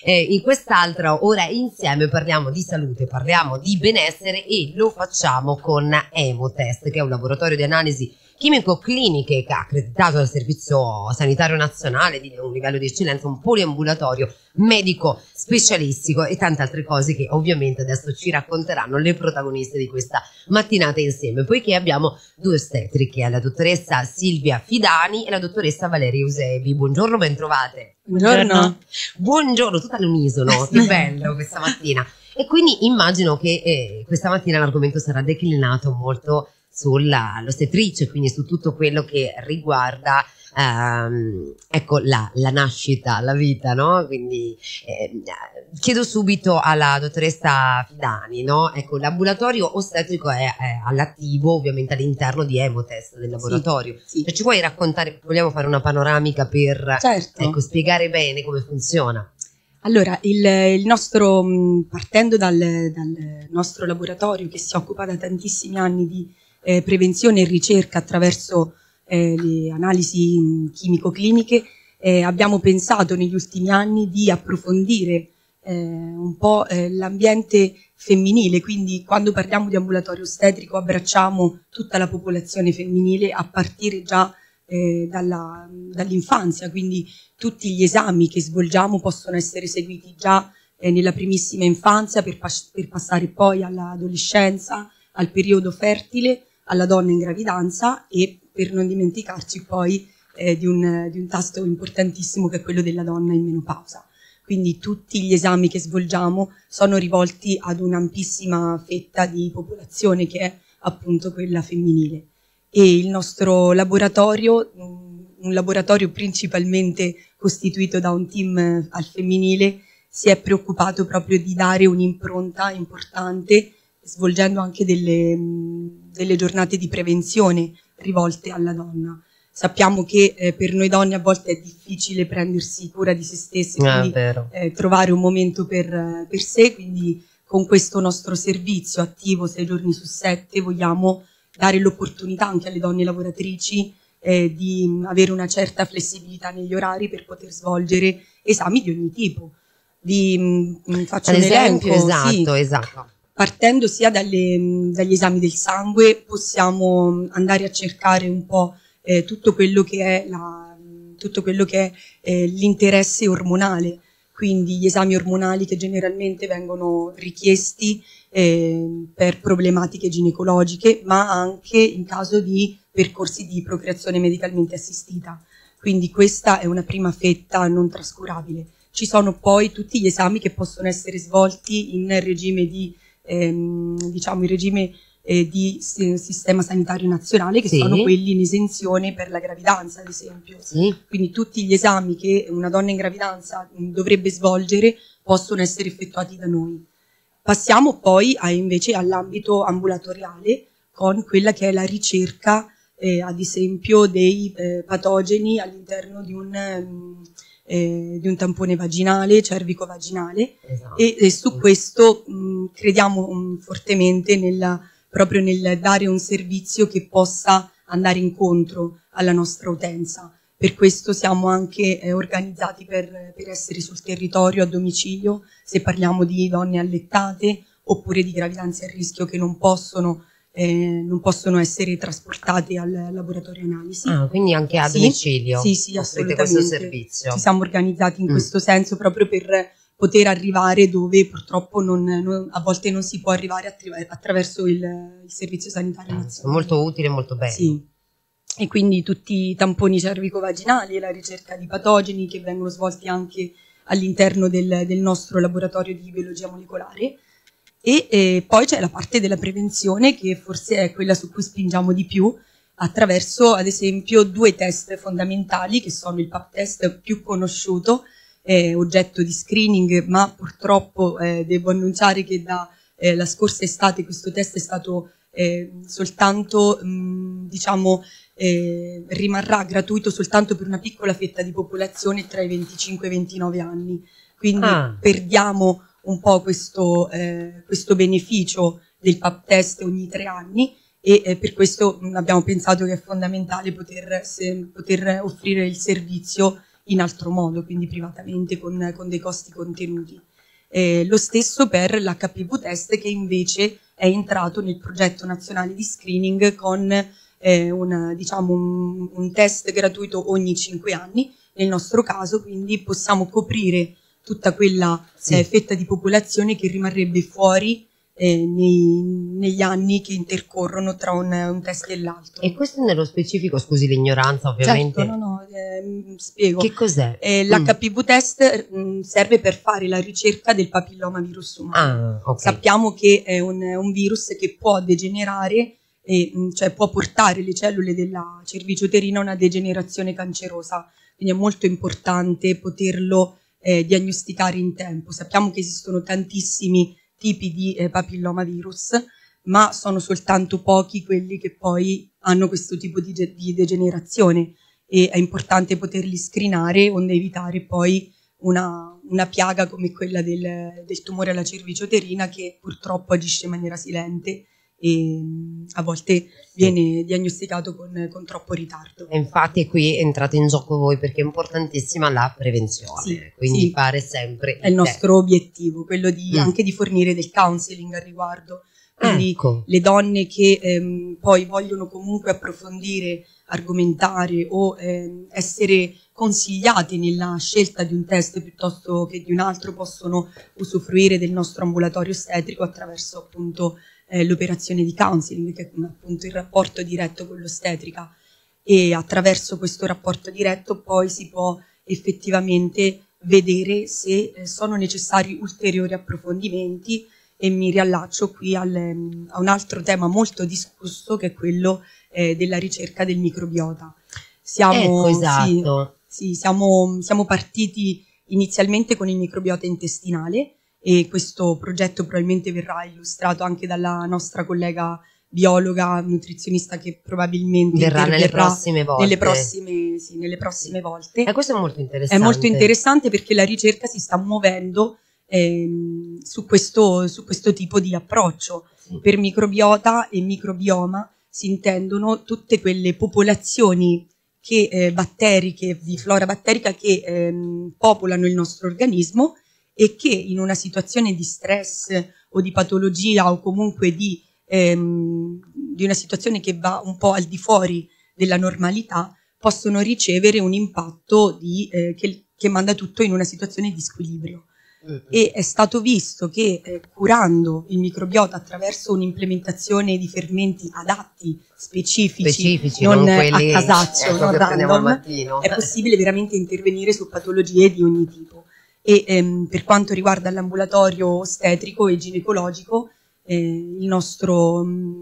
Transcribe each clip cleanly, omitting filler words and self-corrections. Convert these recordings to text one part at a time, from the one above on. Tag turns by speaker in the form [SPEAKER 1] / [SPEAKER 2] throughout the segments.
[SPEAKER 1] In quest'altra ora insieme parliamo di salute, parliamo di benessere e lo facciamo con Emotest, che è un laboratorio di analisi chimico-cliniche che ha accreditato dal Servizio Sanitario Nazionale di un livello di eccellenza, un poliambulatorio medico specialistico e tante altre cose che ovviamente adesso ci racconteranno le protagoniste di questa mattinata insieme, poiché abbiamo due ostetriche, la dottoressa Silvia Fidani e la dottoressa Valeria Eusebi. Buongiorno, ben trovate.
[SPEAKER 2] Buongiorno.
[SPEAKER 1] Buongiorno, tutta all'unisono, che bello questa mattina. E quindi immagino che questa mattina l'argomento sarà declinato molto sull'ostetrice, quindi su tutto quello che riguarda ecco la nascita, la vita, no? Quindi chiedo subito alla dottoressa Fidani, no? Ecco, l'ambulatorio ostetrico è all'attivo ovviamente all'interno di Emotest del laboratorio.
[SPEAKER 2] Sì.
[SPEAKER 1] Cioè, ci puoi raccontare, vogliamo fare una panoramica per
[SPEAKER 2] Certo.
[SPEAKER 1] ecco, spiegare bene come funziona?
[SPEAKER 2] Allora, il nostro, partendo dal nostro laboratorio che si occupa da tantissimi anni di prevenzione e ricerca attraverso le analisi chimico-cliniche, abbiamo pensato negli ultimi anni di approfondire un po' l'ambiente femminile, quindi quando parliamo di ambulatorio ostetrico abbracciamo tutta la popolazione femminile a partire già dall'infanzia, quindi tutti gli esami che svolgiamo possono essere seguiti già nella primissima infanzia per passare poi all'adolescenza, al periodo fertile, alla donna in gravidanza e per non dimenticarci poi di un tasto importantissimo che è quello della donna in menopausa. Quindi tutti gli esami che svolgiamo sono rivolti ad un'ampissima fetta di popolazione che è appunto quella femminile. E il nostro laboratorio, un laboratorio principalmente costituito da un team al femminile, si è preoccupato proprio di dare un'impronta importante, svolgendo anche delle giornate di prevenzione rivolte alla donna. Sappiamo che per noi donne a volte è difficile prendersi cura di se stesse, quindi trovare un momento per sé, quindi con questo nostro servizio attivo 6 giorni su 7 vogliamo dare l'opportunità anche alle donne lavoratrici di avere una certa flessibilità negli orari per poter svolgere esami di ogni tipo. Faccio un esempio,
[SPEAKER 1] esatto.
[SPEAKER 2] Partendo sia dagli esami del sangue possiamo andare a cercare un po' tutto quello che è l'interesse ormonale, quindi gli esami ormonali che generalmente vengono richiesti per problematiche ginecologiche, ma anche in caso di percorsi di procreazione medicalmente assistita. Quindi questa è una prima fetta non trascurabile. Ci sono poi tutti gli esami che possono essere svolti in regime di di sistema sanitario nazionale, che sono quelli in esenzione per la gravidanza, ad esempio. Quindi tutti gli esami che una donna in gravidanza dovrebbe svolgere possono essere effettuati da noi. Passiamo poi invece all'ambito ambulatoriale con quella che è la ricerca, ad esempio, dei patogeni all'interno di un tampone vaginale, cervico-vaginale, e su questo crediamo fortemente proprio nel dare un servizio che possa andare incontro alla nostra utenza. Per questo siamo anche organizzati per essere sul territorio a domicilio, se parliamo di donne allettate oppure di gravidanze a rischio che non possono essere trasportate al laboratorio analisi.
[SPEAKER 1] Quindi anche a domicilio?
[SPEAKER 2] Sì, assolutamente.
[SPEAKER 1] Questo servizio.
[SPEAKER 2] Ci siamo organizzati in questo senso proprio per poter arrivare dove purtroppo a volte non si può arrivare attraverso il Servizio Sanitario Nazionale.
[SPEAKER 1] Molto utile, molto bello.
[SPEAKER 2] Sì. E quindi tutti i tamponi cervico-vaginali e la ricerca di patogeni che vengono svolti anche all'interno del nostro laboratorio di biologia molecolare. E poi c'è la parte della prevenzione, che forse è quella su cui spingiamo di più, attraverso ad esempio 2 test fondamentali che sono il PAP test più conosciuto, oggetto di screening, ma purtroppo devo annunciare che la scorsa estate questo test è stato soltanto rimarrà gratuito soltanto per una piccola fetta di popolazione tra i 25 e i 29 anni, quindi perdiamo un po' questo beneficio del PAP test ogni 3 anni e per questo abbiamo pensato che è fondamentale poter offrire il servizio in altro modo, quindi privatamente con dei costi contenuti. Lo stesso per l'HPV test, che invece è entrato nel progetto nazionale di screening con un test gratuito ogni 5 anni. Nel nostro caso quindi possiamo coprire tutta quella fetta di popolazione che rimarrebbe fuori negli anni che intercorrono tra un test e l'altro.
[SPEAKER 1] E questo nello specifico, scusi l'ignoranza ovviamente.
[SPEAKER 2] Certo, spiego.
[SPEAKER 1] Che cos'è?
[SPEAKER 2] L'HPV test serve per fare la ricerca del papillomavirus umano.
[SPEAKER 1] Okay.
[SPEAKER 2] Sappiamo che è un virus che può degenerare, cioè può portare le cellule della cervice uterina a una degenerazione cancerosa, quindi è molto importante poterlo diagnosticare in tempo. Sappiamo che esistono tantissimi tipi di papillomavirus, ma sono soltanto pochi quelli che poi hanno questo tipo di degenerazione, e è importante poterli screenare onde evitare poi una piaga come quella del tumore alla cervice uterina, che purtroppo agisce in maniera silente e a volte viene diagnosticato con troppo ritardo.
[SPEAKER 1] E infatti qui entrate in gioco voi, perché è importantissima la prevenzione, quindi fare sempre
[SPEAKER 2] è il nostro obiettivo, quello di anche di fornire del counseling al riguardo. Quindi le donne che poi vogliono comunque approfondire, argomentare o essere consigliate nella scelta di un test piuttosto che di un altro, possono usufruire del nostro ambulatorio ostetrico attraverso appunto l'operazione di counseling, che è appunto il rapporto diretto con l'ostetrica, e attraverso questo rapporto diretto poi si può effettivamente vedere se sono necessari ulteriori approfondimenti. E mi riallaccio qui a un altro tema molto discusso, che è quello della ricerca del microbiota.
[SPEAKER 1] Esatto.
[SPEAKER 2] Siamo partiti inizialmente con il microbiota intestinale, e questo progetto probabilmente verrà illustrato anche dalla nostra collega biologa nutrizionista, che probabilmente
[SPEAKER 1] verrà nelle prossime volte.
[SPEAKER 2] Nelle prossime volte.
[SPEAKER 1] E questo è molto interessante.
[SPEAKER 2] È molto interessante perché la ricerca si sta muovendo su questo tipo di approccio. Per microbiota e microbioma si intendono tutte quelle popolazioni batteriche, di flora batterica, che popolano il nostro organismo e che in una situazione di stress o di patologia, o comunque di una situazione che va un po' al di fuori della normalità, possono ricevere un impatto che manda tutto in una situazione di squilibrio. E è stato visto che curando il microbiota attraverso un'implementazione di fermenti adatti, specifici, non quelli a casaccio, non random, è possibile veramente intervenire su patologie di ogni tipo. E per quanto riguarda l'ambulatorio ostetrico e ginecologico, il nostro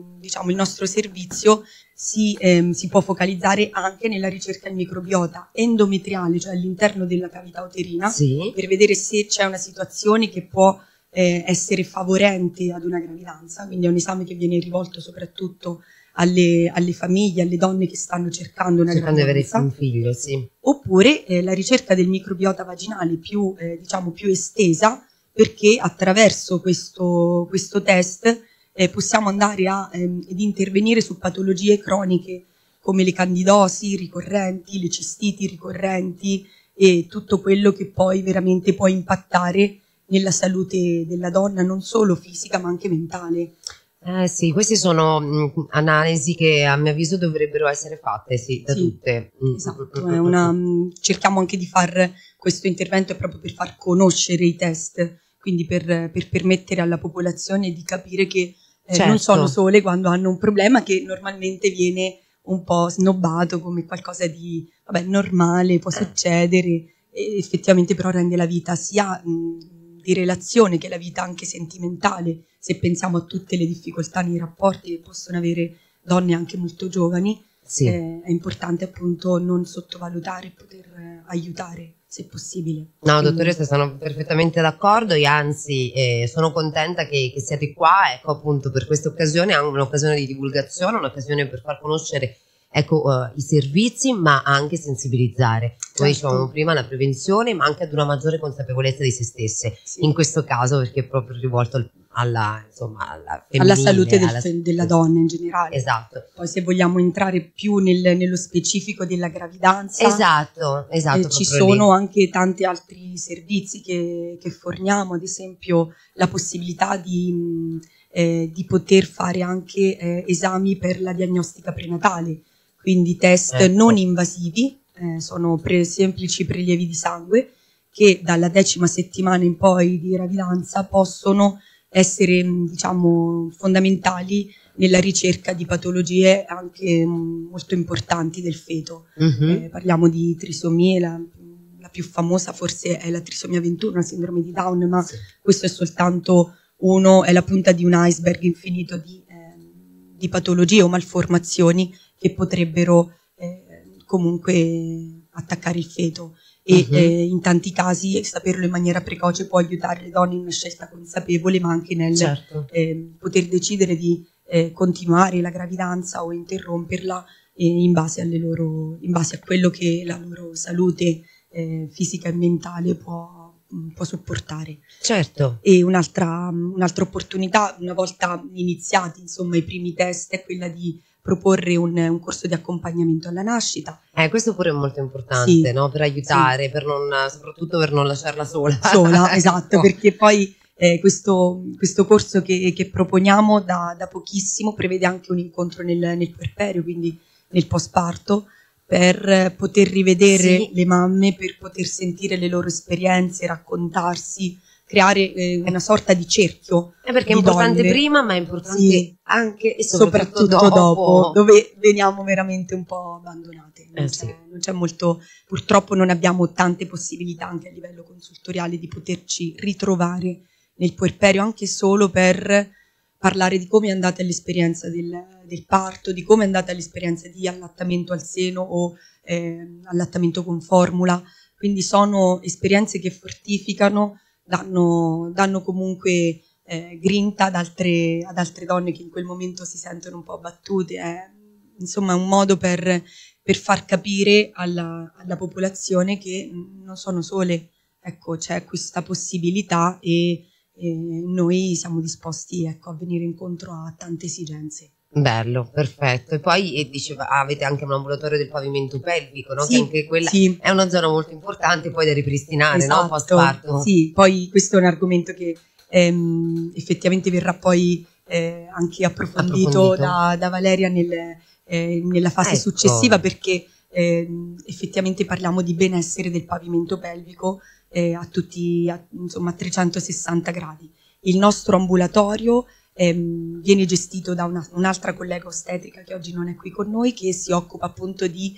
[SPEAKER 2] servizio si può focalizzare anche nella ricerca del microbiota endometriale, cioè all'interno della cavità uterina, per vedere se c'è una situazione che può essere favorente ad una gravidanza. Quindi è un esame che viene rivolto soprattutto alle famiglie, alle donne che stanno cercando una gravidanza,
[SPEAKER 1] un figlio,
[SPEAKER 2] oppure la ricerca del microbiota vaginale più estesa, perché attraverso questo test possiamo andare ad intervenire su patologie croniche come le candidosi ricorrenti, le cistiti ricorrenti e tutto quello che poi veramente può impattare nella salute della donna, non solo fisica ma anche mentale.
[SPEAKER 1] Sì, queste sono analisi che a mio avviso dovrebbero essere fatte da tutte.
[SPEAKER 2] Esatto, cerchiamo anche di fare questo intervento proprio per far conoscere i test, quindi per permettere alla popolazione di capire che non sono sole quando hanno un problema che normalmente viene un po' snobbato come qualcosa di normale, può succedere, e effettivamente però rende la vita sia di relazione che la vita anche sentimentale, se pensiamo a tutte le difficoltà nei rapporti che possono avere donne anche molto giovani. È importante appunto non sottovalutare e poter aiutare se possibile.
[SPEAKER 1] No, dottoressa, sono perfettamente d'accordo, e anzi sono contenta che siate qua, ecco, appunto per questa occasione, anche un'occasione di divulgazione, un'occasione per far conoscere i servizi, ma anche sensibilizzare, come dicevamo prima, la prevenzione, ma anche ad una maggiore consapevolezza di se stesse, in questo caso perché è proprio rivolto insomma, alla
[SPEAKER 2] alla salute
[SPEAKER 1] femminile,
[SPEAKER 2] della donna in generale.
[SPEAKER 1] Esatto.
[SPEAKER 2] Poi se vogliamo entrare più nello specifico della gravidanza,
[SPEAKER 1] Esatto,
[SPEAKER 2] ci sono anche tanti altri servizi che forniamo, ad esempio la possibilità di poter fare anche esami per la diagnostica prenatale, quindi test non invasivi, sono semplici prelievi di sangue che dalla 10ª settimana in poi di gravidanza possono essere, diciamo, fondamentali nella ricerca di patologie anche molto importanti del feto. Parliamo di trisomie, la più famosa forse è la trisomia 21, la sindrome di Down, ma questo è soltanto è la punta di un iceberg infinito di patologie o malformazioni che potrebbero comunque attaccare il feto. E in tanti casi saperlo in maniera precoce può aiutare le donne in una scelta consapevole, ma anche nel poter decidere di continuare la gravidanza o interromperla in base a quello che la loro salute fisica e mentale può supportare.
[SPEAKER 1] Certo.
[SPEAKER 2] E un'altra opportunità, una volta iniziati insomma i primi test, è quella di proporre un corso di accompagnamento alla nascita.
[SPEAKER 1] Questo pure è molto importante, no? Per aiutare, soprattutto per non lasciarla sola.
[SPEAKER 2] Esatto, perché poi questo corso che proponiamo da pochissimo prevede anche un incontro nel puerperio, quindi nel postparto, per poter rivedere le mamme, per poter sentire le loro esperienze, raccontarsi, creare una sorta di cerchio.
[SPEAKER 1] Perché è importante donne. Prima, ma è importante anche e soprattutto
[SPEAKER 2] dopo, dove veniamo veramente un po' abbandonate. Non c'è molto, purtroppo non abbiamo tante possibilità anche a livello consultoriale di poterci ritrovare nel puerperio, anche solo per parlare di come è andata l'esperienza del parto, di come è andata l'esperienza di allattamento al seno o allattamento con formula. Quindi sono esperienze che fortificano, danno comunque grinta ad altre donne che in quel momento si sentono un po' abbattute. Insomma, è un modo per far capire alla popolazione che non sono sole. Ecco, c'è questa possibilità e noi siamo disposti, ecco, a venire incontro a tante esigenze.
[SPEAKER 1] Bello, perfetto. E poi diceva, avete anche un ambulatorio del pavimento pelvico, no? Che anche quella è una zona molto importante poi da ripristinare,
[SPEAKER 2] esatto,
[SPEAKER 1] no? Post-parto.
[SPEAKER 2] Sì, poi questo è un argomento che effettivamente verrà poi anche approfondito da Valeria nella fase successiva, perché effettivamente parliamo di benessere del pavimento pelvico insomma, a 360 gradi. Il nostro ambulatorio viene gestito da un'altra collega ostetrica che oggi non è qui con noi, che si occupa appunto di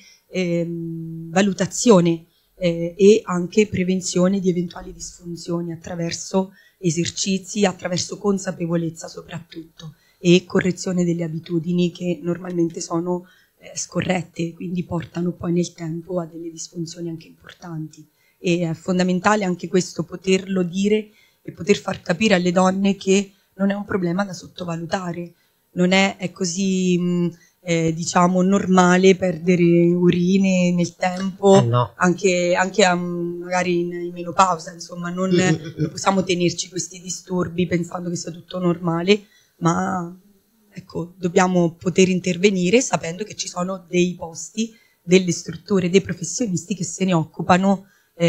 [SPEAKER 2] valutazione e anche prevenzione di eventuali disfunzioni attraverso esercizi, attraverso consapevolezza soprattutto, e correzione delle abitudini che normalmente sono scorrette, quindi portano poi nel tempo a delle disfunzioni anche importanti. E è fondamentale anche questo, poterlo dire e poter far capire alle donne che non è un problema da sottovalutare, non è così diciamo normale perdere urine nel tempo,
[SPEAKER 1] no.
[SPEAKER 2] anche magari in menopausa, insomma, non possiamo tenerci questi disturbi pensando che sia tutto normale, ma ecco, dobbiamo poter intervenire sapendo che ci sono dei posti, delle strutture, dei professionisti che se ne occupano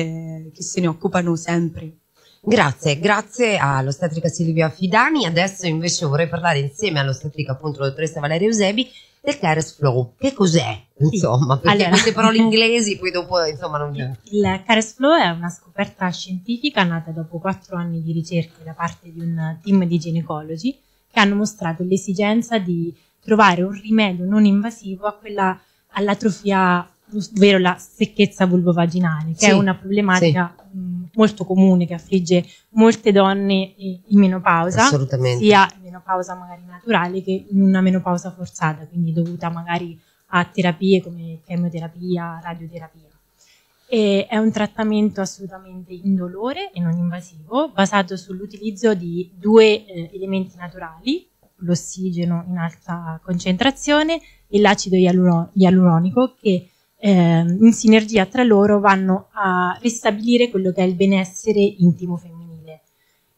[SPEAKER 2] sempre.
[SPEAKER 1] Grazie all'ostetrica Silvia Fidani. Adesso invece vorrei parlare insieme all'ostetrica, appunto, la dottoressa Valeria Eusebi, del Cares Flow. Che cos'è? Insomma, perché queste parole inglesi poi dopo, insomma, non...
[SPEAKER 3] Il Cares Flow è una scoperta scientifica nata dopo 4 anni di ricerche da parte di un team di ginecologi che hanno mostrato l'esigenza di trovare un rimedio non invasivo all'atrofia, ovvero la secchezza vulvovaginale, che è una problematica molto comune che affligge molte donne in menopausa, sia in menopausa magari naturale che in una menopausa forzata, quindi dovuta magari a terapie come chemioterapia, radioterapia. E è un trattamento assolutamente indolore e non invasivo, basato sull'utilizzo di 2 elementi naturali, l'ossigeno in alta concentrazione e l'acido ialuronico, che in sinergia tra loro vanno a ristabilire quello che è il benessere intimo femminile.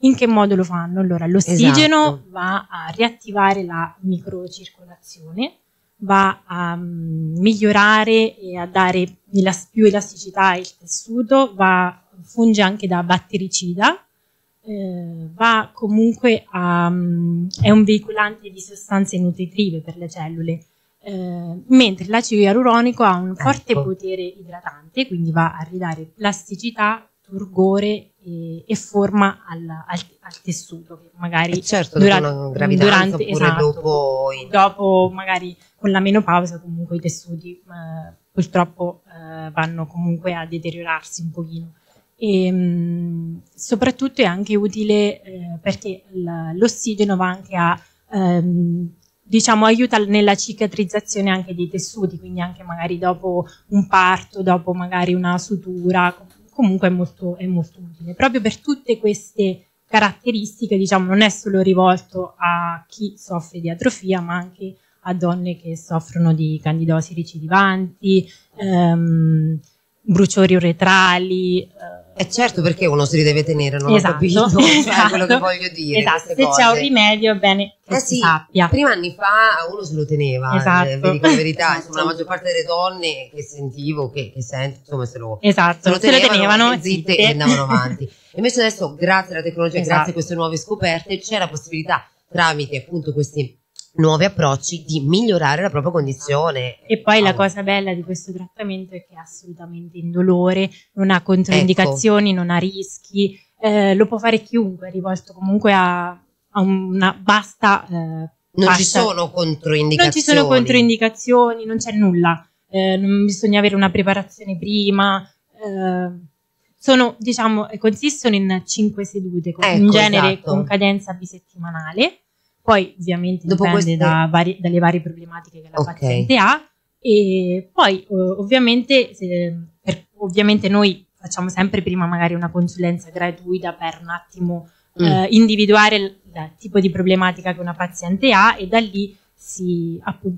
[SPEAKER 3] In che modo lo fanno? Allora, l'ossigeno
[SPEAKER 1] Esatto.
[SPEAKER 3] va a riattivare la microcircolazione, va a migliorare e a dare più elasticità al tessuto, funge anche da battericida, va comunque è un veicolante di sostanze nutritive per le cellule, mentre l'acido ialuronico ha un forte potere idratante, quindi va a ridare plasticità, turgore e forma al tessuto, che magari
[SPEAKER 1] certo, dopo una gravidanza oppure
[SPEAKER 3] esatto, dopo magari con la menopausa comunque i tessuti purtroppo vanno comunque a deteriorarsi un pochino. E soprattutto è anche utile perché l'ossigeno va anche a diciamo aiuta nella cicatrizzazione anche dei tessuti, quindi anche magari dopo un parto, dopo magari una sutura, comunque è molto utile. Proprio per tutte queste caratteristiche, diciamo, non è solo rivolto a chi soffre di atrofia, ma anche a donne che soffrono di candidosi recidivanti, bruciori uretrali.
[SPEAKER 1] Certo, perché uno si deve tenere, non
[SPEAKER 3] esatto,
[SPEAKER 1] ho capito, cioè quello che voglio dire.
[SPEAKER 3] Esatto, se c'è un rimedio, bene che si sappia.
[SPEAKER 1] Prima anni fa uno se lo teneva,
[SPEAKER 3] esatto.
[SPEAKER 1] Vi dico la verità, insomma, la maggior parte delle donne che sentivo, che sento, insomma, se lo
[SPEAKER 3] tenevano
[SPEAKER 1] zitte e andavano avanti. Invece adesso, grazie alla tecnologia,
[SPEAKER 3] esatto.
[SPEAKER 1] grazie a queste nuove scoperte, c'è la possibilità, tramite appunto questi nuovi approcci, di migliorare la propria condizione.
[SPEAKER 3] E poi la cosa bella di questo trattamento è che è assolutamente indolore, non ha controindicazioni, non ha rischi, lo può fare chiunque, è rivolto comunque a una vasta
[SPEAKER 1] non ci sono controindicazioni.
[SPEAKER 3] Non ci sono controindicazioni, non c'è nulla, non bisogna avere una preparazione prima, consistono in 5 sedute, in genere
[SPEAKER 1] esatto.
[SPEAKER 3] con cadenza bisettimanale. Poi ovviamente dipende dalle varie problematiche che la paziente ha, e poi ovviamente noi facciamo sempre prima magari una consulenza gratuita per un attimo individuare il tipo di problematica che una paziente ha, e da lì si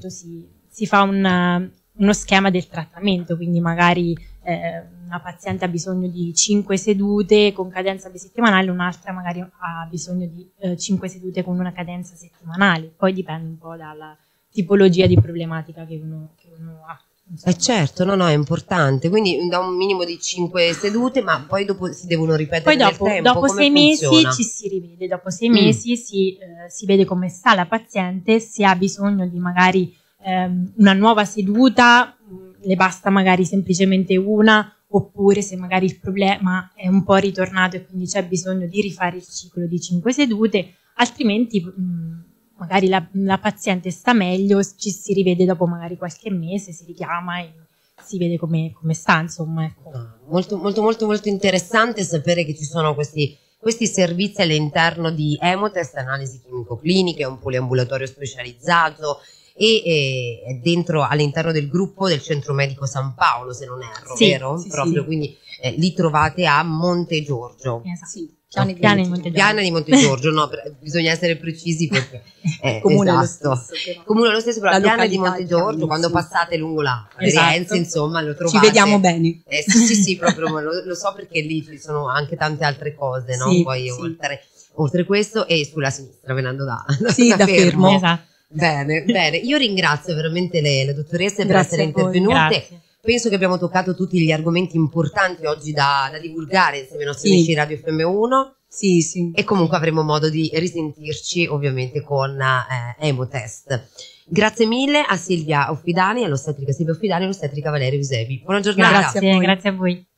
[SPEAKER 3] fa uno schema del trattamento, quindi magari una paziente ha bisogno di 5 sedute con cadenza bisettimanale, un'altra magari ha bisogno di 5 sedute con una cadenza settimanale, poi dipende un po' dalla tipologia di problematica che uno ha.
[SPEAKER 1] Certo, no, è importante, quindi da un minimo di 5 sedute, ma poi dopo si devono ripetere nel tempo.
[SPEAKER 3] Dopo 6 mesi ci si rivede, dopo 6 mesi si vede come sta la paziente, se ha bisogno di magari una nuova seduta, le basta magari semplicemente una, oppure se magari il problema è un po' ritornato e quindi c'è bisogno di rifare il ciclo di 5 sedute, altrimenti magari la paziente sta meglio, ci si rivede dopo magari qualche mese, si richiama e si vede come sta, insomma. Ecco.
[SPEAKER 1] Molto, molto, molto, molto interessante sapere che ci sono questi servizi all'interno di Emotest, analisi chimico-cliniche, un poliambulatorio specializzato, e all'interno del gruppo del Centro Medico San Paolo, se non erro, vero?
[SPEAKER 2] Sì,
[SPEAKER 1] proprio,
[SPEAKER 2] sì.
[SPEAKER 1] Quindi lì trovate a Montegiorgio.
[SPEAKER 3] Esatto.
[SPEAKER 2] Sì,
[SPEAKER 1] Piana di Montegiorgio, no, bisogna essere precisi perché
[SPEAKER 2] comune
[SPEAKER 1] esatto. Comune lo stesso, però Piana di Montegiorgio, quando passate lungo la Firenze, insomma, lo trovate.
[SPEAKER 2] Ci vediamo bene.
[SPEAKER 1] Sì, proprio lo so, perché lì ci sono anche tante altre cose, no? Poi oltre questo, e sulla sinistra, venendo da Fermo.
[SPEAKER 3] Esatto.
[SPEAKER 1] Bene, io ringrazio veramente le dottoresse per essere intervenute.
[SPEAKER 3] Grazie.
[SPEAKER 1] Penso che abbiamo toccato tutti gli argomenti importanti oggi da divulgare insieme ai nostri amici Radio FM1.
[SPEAKER 2] Sì.
[SPEAKER 1] E comunque avremo modo di risentirci ovviamente con Emotest. Grazie mille a Silvia Offidani, all'ostetrica Silvia Offidani e all'ostetrica Valeria Usebi. Buona giornata.
[SPEAKER 3] Grazie a voi.